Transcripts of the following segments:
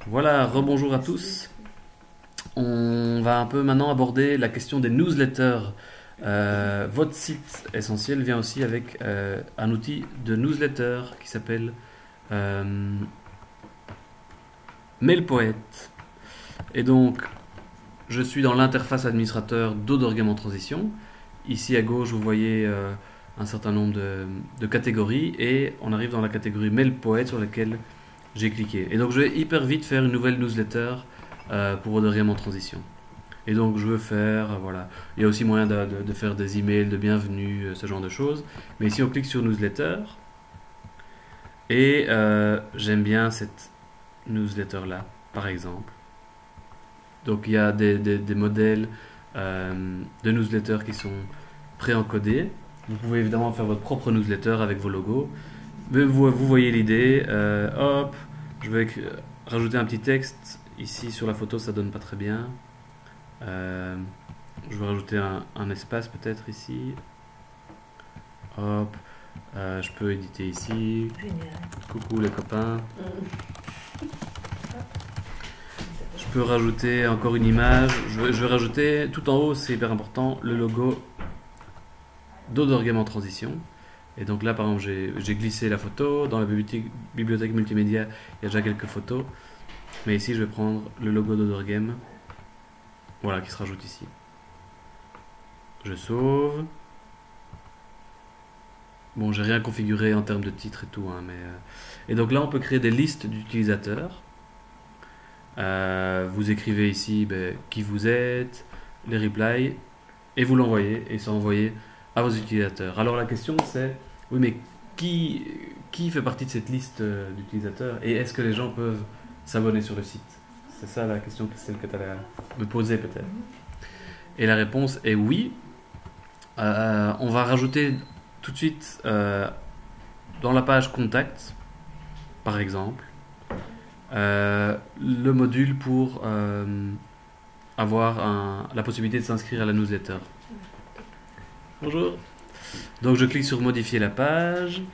Voilà, rebonjour à tous. On va un peu maintenant aborder la question des newsletters. Votre site essentiel vient aussi avec un outil de newsletter qui s'appelle MailPoet. Et donc, je suis dans l'interface administrateur d'Odorgame en transition. Ici à gauche, vous voyez un certain nombre de catégories et on arrive dans la catégorie MailPoet sur laquelle j'ai cliqué. Et donc, je vais hyper vite faire une nouvelle newsletter pour Odorgame en transition. Et donc, je veux faire, voilà. Il y a aussi moyen de faire des emails de bienvenue, ce genre de choses. Mais ici, on clique sur newsletter. Et j'aime bien cette newsletter-là, par exemple. Donc, il y a des modèles de newsletter qui sont pré-encodés. Vous pouvez évidemment faire votre propre newsletter avec vos logos. Mais vous voyez l'idée. Hop, je vais rajouter un petit texte. Ici, sur la photo, ça donne pas très bien. Je vais rajouter un espace peut-être ici. Hop, je peux éditer ici. Génial. Coucou les copains. Je peux rajouter encore une image. Je vais rajouter tout en haut, c'est hyper important, le logo d'Odorgame en transition. Et donc là, par exemple, j'ai glissé la photo. Dans la bibliothèque multimédia, il y a déjà quelques photos. Mais ici, je vais prendre le logo d'Odorgame. Voilà, qui se rajoute ici. Je sauve. Bon, j'ai rien configuré en termes de titre et tout, hein, mais... Et donc là, on peut créer des listes d'utilisateurs. Vous écrivez ici qui vous êtes, les replies, et vous l'envoyez, et c'est envoyé à vos utilisateurs. Alors la question c'est, oui mais qui fait partie de cette liste d'utilisateurs, et est-ce que les gens peuvent s'abonner sur le site? C'est ça la question, celle que tu allais me poser peut-être. Et la réponse est oui. On va rajouter tout de suite dans la page contact, par exemple, le module pour avoir la possibilité de s'inscrire à la newsletter. Bonjour. Donc je clique sur modifier la page.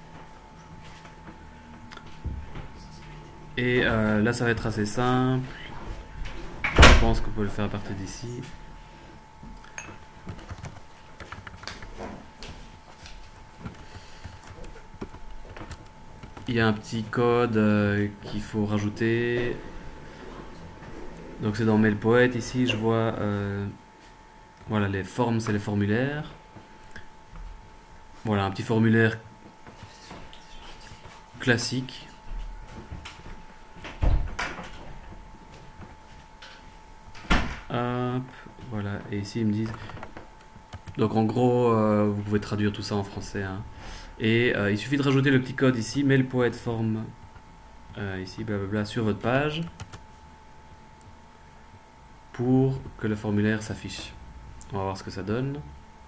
Et là ça va être assez simple. Je pense qu'on peut le faire à partir d'ici. Il y a un petit code qu'il faut rajouter. Donc c'est dans MailPoet ici, je vois voilà, les formes, c'est les formulaires. Voilà, un petit formulaire classique. Hop, voilà, et ici ils me disent... Donc en gros, vous pouvez traduire tout ça en français, hein. Et il suffit de rajouter le petit code ici, MailPoet forme, ici, blablabla, sur votre page, pour que le formulaire s'affiche. On va voir ce que ça donne.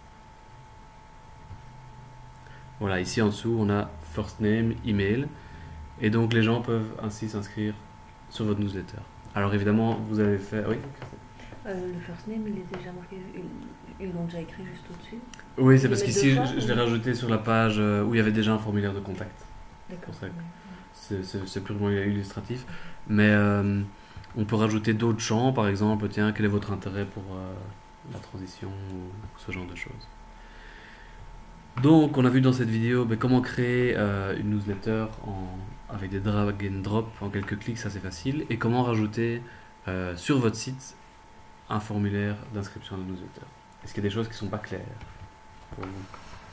Voilà, ici en dessous, on a first name, email, et donc les gens peuvent ainsi s'inscrire sur votre newsletter. Alors évidemment, vous avez fait... Oui. Le first name, il est déjà marqué, ils l'ont déjà écrit juste au-dessus. Oui, c'est parce qu'ici, je l'ai rajouté sur la page où il y avait déjà un formulaire de contact. D'accord. C'est purement illustratif. Mais on peut rajouter d'autres champs, par exemple, tiens, quel est votre intérêt pour la transition ou ce genre de choses. Donc, on a vu dans cette vidéo comment créer une newsletter avec des drag and drop en quelques clics, ça c'est facile. Et comment rajouter sur votre site un formulaire d'inscription à la newsletter. Est-ce qu'il y a des choses qui ne sont pas claires pour vous?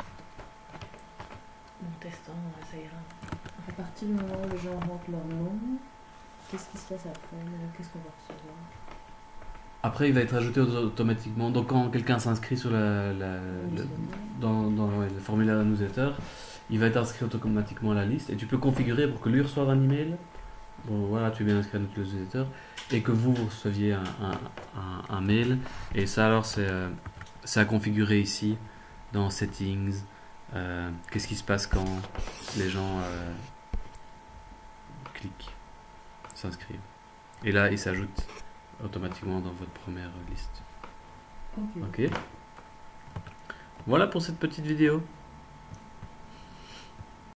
En testant, ça ira. À partir du moment où les gens rentrent leur nom, qu'est-ce qui se passe après? Qu'est-ce qu'on va recevoir? Après, il va être ajouté automatiquement. Donc, quand quelqu'un s'inscrit sur dans le formulaire de la newsletter, il va être inscrit automatiquement à la liste. Et tu peux configurer pour que lui reçoive un email. Bon, voilà, tu es bien inscrit à notre newsletter. Et que vous receviez un mail. Et ça, alors, c'est à configurer ici, dans Settings. Qu'est-ce qui se passe quand les gens cliquent, s'inscrivent. Et là, il s'ajoute automatiquement dans votre première liste. Ok. Voilà pour cette petite vidéo.